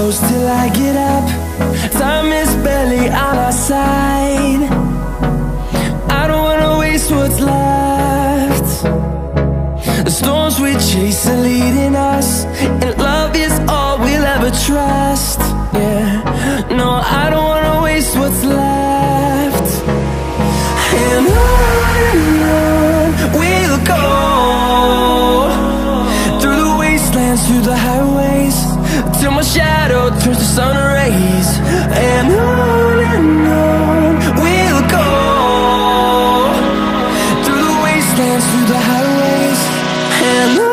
close till I get up. Time is barely on our side. I don't wanna waste what's left. The storms we chase are leading us, and love is all we'll ever trust. Yeah, no, I don't wanna waste what's left. And on we'll go, through the wastelands, through the highways, till my shadow turns to sun rays. And on we'll go, through the wastelands, through the highways, and on we'll go.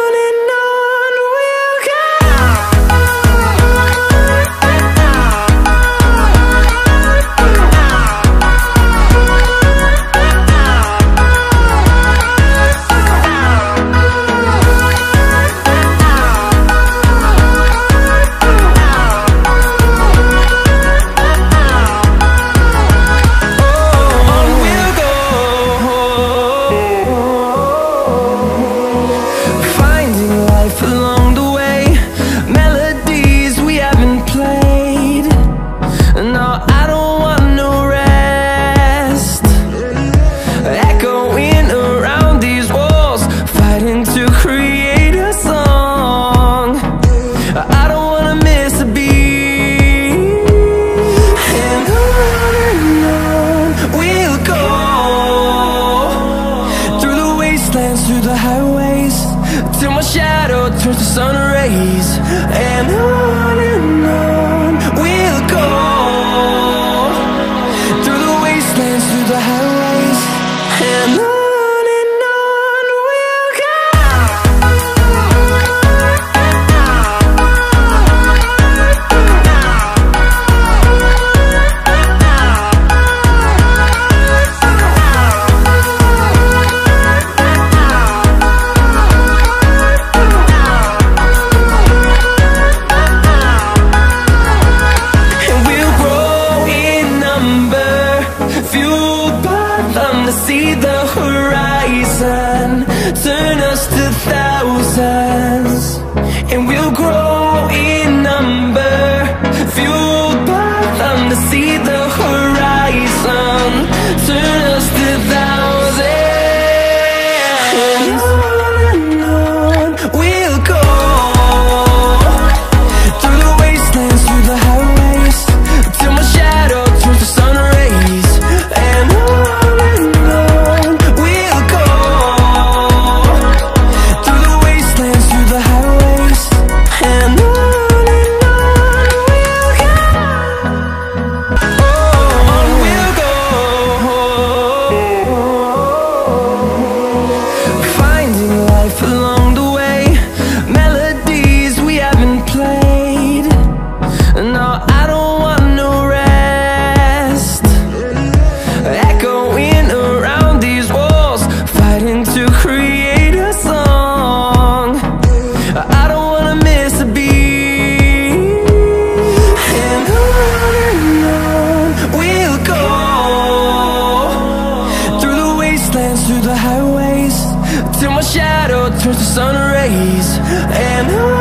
Through the highways, till my shadow turns to sun rays. And on we'll go, through the wastelands, through the highways, and on we'll go. See the horizon turn us to thousands, and we'll grow in number, fueled by them. To see the horizon turn us to thousands, and on we'll go, through the wastelands, through the highways, till my shadow turns to sun rays. And to create a song, I don't wanna miss a beat. And on we'll go, through the wastelands, through the highways, till my shadow turns to sun rays. And on